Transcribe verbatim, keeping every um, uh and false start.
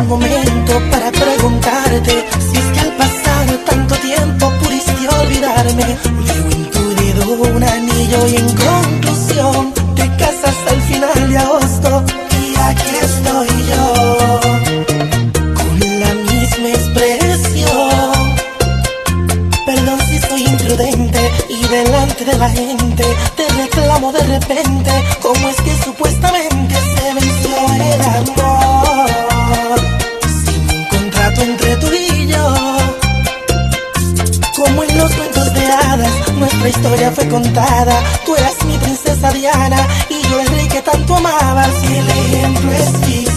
momento para preguntarte si es que al pasar tanto tiempo pudiste olvidarme. Veo en tu dedo un anillo y en conclusión te casas al final de agosto. Y aquí estoy yo, con la misma expresión. Perdón si soy imprudente y delante de la gente te reclamo de repente. ¿Cómo es que supuestamente se venció el amor sin un contrato entre tú y yo? Como en los cuentos de hadas, nuestra historia fue contada. Tú eras mi princesa Diana y yo el rey que tanto amabas. Y el ejemplo es mi